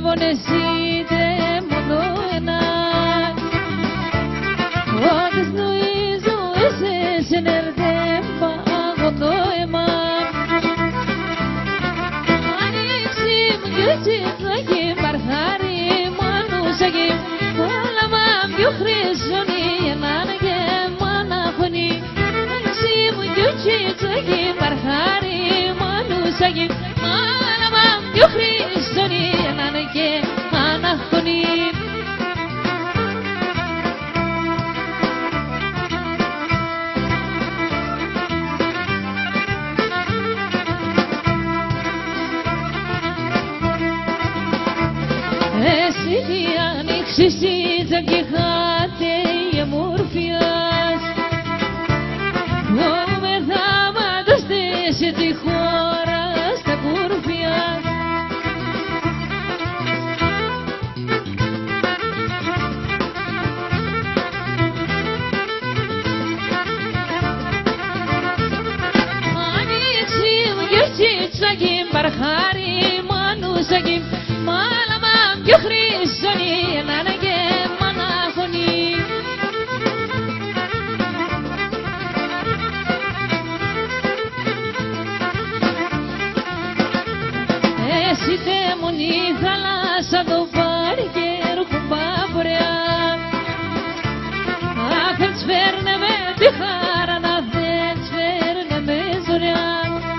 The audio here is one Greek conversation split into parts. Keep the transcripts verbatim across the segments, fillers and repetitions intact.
πονεσείτε μόνο ένα. Όταν νοήσω εσείς ενεργέ πάγω το αίμα. Ανοίξει μου κι έτσι τσάκι παρθάρι μανούσακι. Όλα μα πιο χρυσόνι έναν και μαναχωνί. Ανοίξει μου κι έτσι τσάκι παρθάρι μανούσακι. Όλα μα πιο χρυσόνι έναν και μαναχωνί. Εσύ ανοίξεις η τζακιχάτε η αμορφιάς. Ome θα μανταστήσει τη χώρα στα κουρφιά. Ανοίξει μου κι έτσι τσάκι μπαρχάρι μανούσακι. Μάλαμα πιο χρυσόνι έναν και μαναχωνί. Εσύ τέμονη θάλασσα το πάρει και ρουκουμπά βορειά. Αχ, δεν τσφέρνε με τη χάρα να δεν τσφέρνε με ζωριά.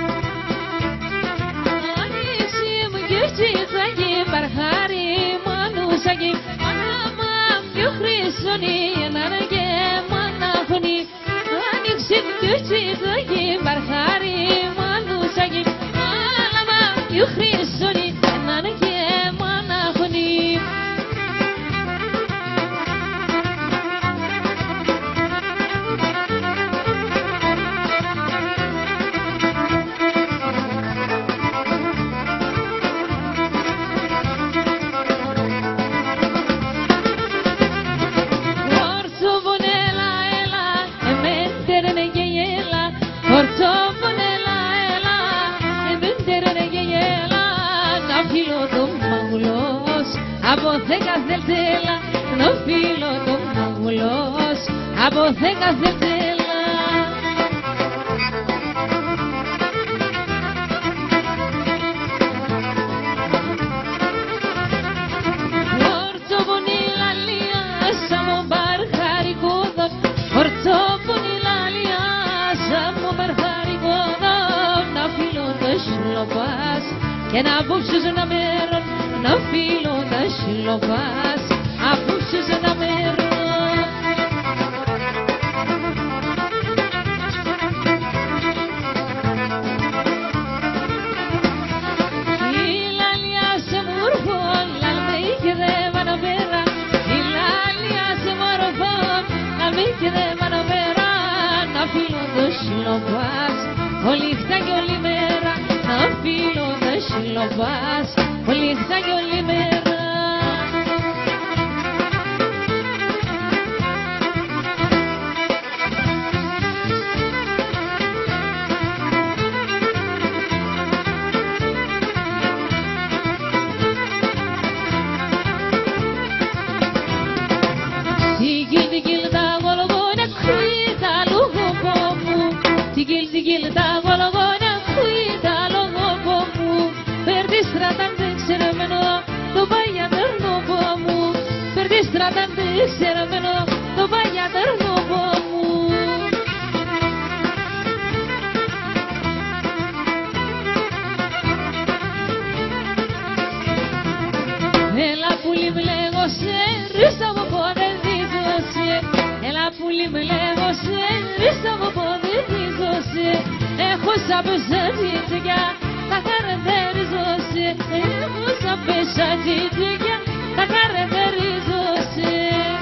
Ανοίξει μου κι έτσι τσάκι παρχάρι μανούσακι. Μάλαμα πιο χρυσόνι έναν και μαναχωνί. Ανοίξει μου κι έτσι τσάκι παρχάρι μανούσακι. Μάλαμα πιο χρυσόνι έναν και μαναχωνί. Ορτσοβονέλα έλα, εμέντερνε και γέλα. Ορτσοβονέλα έλα, εμέντερνε και γέλα. Να φύλλω το μαγουλός, από θέκα θελτέλα. Να φύλλω το μαγουλός, από θέκα θελτέλα. Ορτσοβονίλα λία, σαν μου μπαρχαρικόδο. Ορτσοβονίλα λία, σαν μου μπαρχαρικόδο. Να φύλλω τα σλοπάς και να απόψεις ένα μέρον. Να φύλλω τα σλοπάς, απόψεις ένα μέρον. Η λαλιά σε μορφό, λαλ με είχε δε μανοπέρα. Η λαλιά σε μορφό, λαλ με είχε δε μανοπέρα. Να φύλλω τα σλοπάς, όλη χτά και όλη μέρα. Να φύλλω τα σλοπάς, όλη χτά και όλη μέρα. Τικίλ τικίλ τα γολογόνα κουίτα λόγω μου. Τικίλ τικίλ τα γολογόνα κουίτα λόγω μου. Περδί στρατάντε ξεραμένο το παλιατερνό μου. Περδί στρατάντε ξεραμένο το παλιατερνό μου. Έλα πουλί μπλέγωσε, ρίσα μου πόδε δίζωσε. Έλα πουλί μπλέγωσε, ρίσα μου πόδε δίζωσε. Έχω σαν πεσατζίτια, τα καρδερίζωσε. Έχω σαν πεσατζίτια, τα καρδερίζωσε.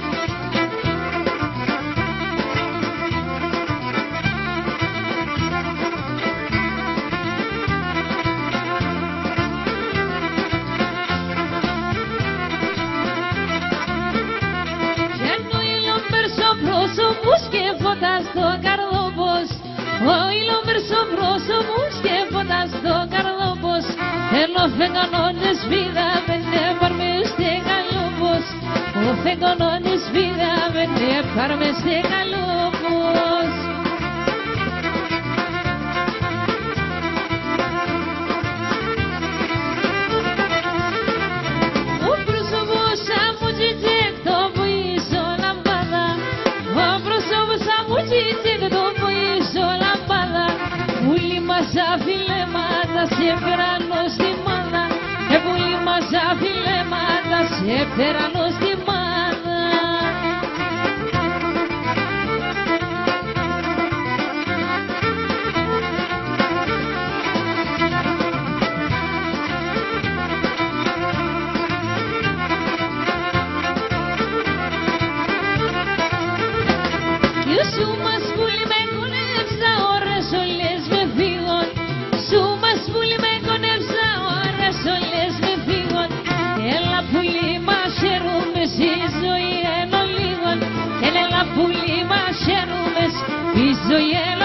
Πρόσωπος και φώτα στο καρδόπος. Ο ήλωμερσο πρόσωπος και φώτα στο καρδόπος. Ενώ φεγγανώνες βίδα πέντε παρμέ Επτερανό στη μάνα. Σου μας πουλί με κονεύσα, ώρες όλες με φύγουν. Σου μας πουλί με κονεύσα, ώρες όλες με φύγουν. Έλα πουλί μας χαίρουμε, η ζωή ενώ λίγον. Έλα πουλί μας χαίρουμε, η ζωή